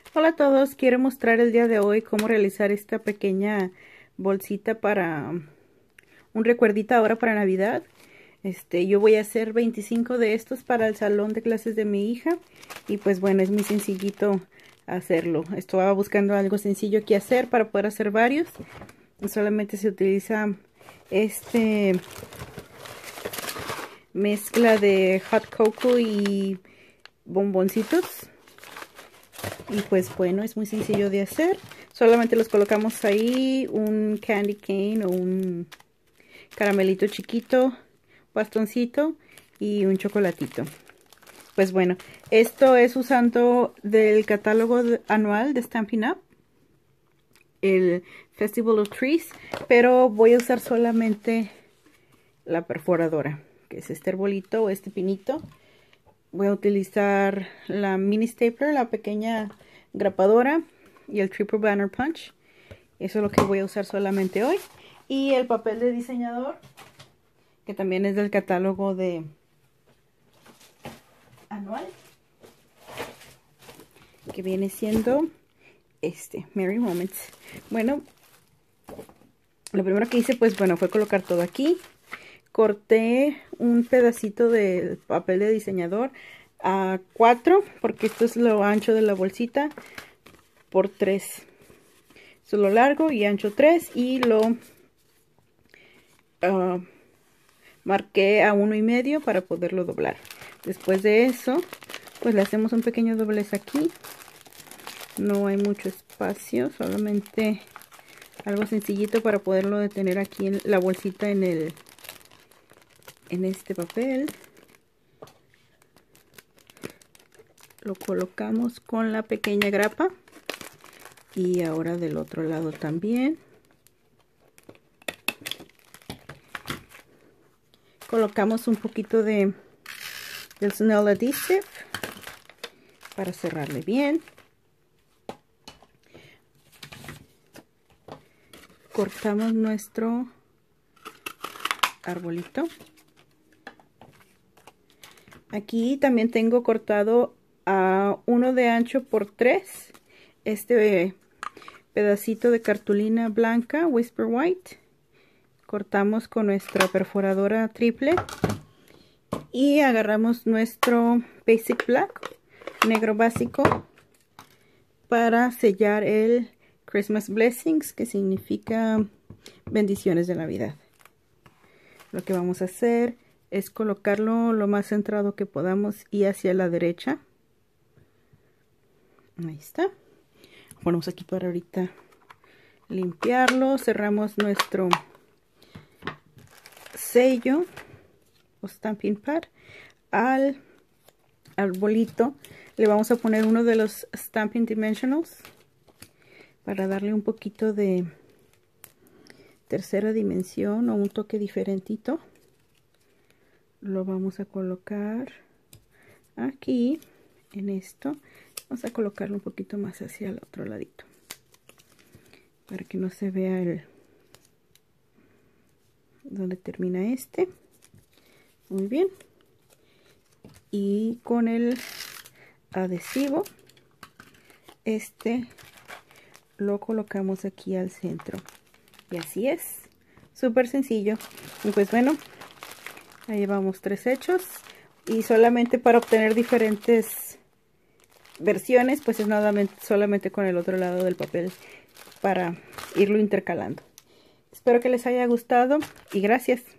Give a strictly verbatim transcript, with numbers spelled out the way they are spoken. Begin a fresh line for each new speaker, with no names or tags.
Hola a todos, quiero mostrar el día de hoy cómo realizar esta pequeña bolsita para un recuerdito ahora para Navidad. Este, yo voy a hacer veinticinco de estos para el salón de clases de mi hija y pues bueno, es muy sencillito hacerlo. Estaba buscando algo sencillo que hacer para poder hacer varios. Solamente se utiliza este mezcla de hot cocoa y bomboncitos. Y pues bueno, es muy sencillo de hacer. Solamente los colocamos ahí, un candy cane o un caramelito chiquito, bastoncito y un chocolatito. Pues bueno, esto es usando del catálogo anual de Stampin' Up, el Festival of Trees, pero voy a usar solamente la perforadora, que es este arbolito o este pinito. Voy a utilizar la mini stapler, la pequeña grapadora y el triple banner punch. Eso es lo que voy a usar solamente hoy. Y el papel de diseñador, que también es del catálogo de anual, que viene siendo este, Merry Moments. Bueno, lo primero que hice pues bueno fue colocar todo aquí. Corté un pedacito del papel de diseñador a cuatro, porque esto es lo ancho de la bolsita, por tres. Esto es lo largo y ancho tres, y lo uh, marqué a uno y medio para poderlo doblar. Después de eso, pues le hacemos un pequeño doblez aquí. No hay mucho espacio, solamente algo sencillito para poderlo detener aquí en la bolsita en el en este papel. Lo colocamos con la pequeña grapa y ahora del otro lado también colocamos un poquito de del Snell Adhesive para cerrarle bien. Cortamos nuestro arbolito. Aquí también tengo cortado a uno de ancho por tres este pedacito de cartulina blanca Whisper White. Cortamos con nuestra perforadora triple y agarramos nuestro Basic Black, negro básico, para sellar el Christmas Blessings, que significa bendiciones de Navidad. Lo que vamos a hacer es colocarlo lo más centrado que podamos y hacia la derecha. Ahí está. Ponemos aquí para ahorita limpiarlo. Cerramos nuestro sello o stamping pad. Al arbolito le vamos a poner uno de los Stampin' Dimensionals para darle un poquito de tercera dimensión o un toque diferentito. Lo vamos a colocar aquí en esto. Vamos a colocarlo un poquito más hacia el otro ladito para que no se vea el donde termina este. Muy bien. Y con el adhesivo este lo colocamos aquí al centro y así es, súper sencillo. Y pues bueno, ahí llevamos tres hechos, y solamente para obtener diferentes versiones pues es nada solamente con el otro lado del papel para irlo intercalando. Espero que les haya gustado y gracias.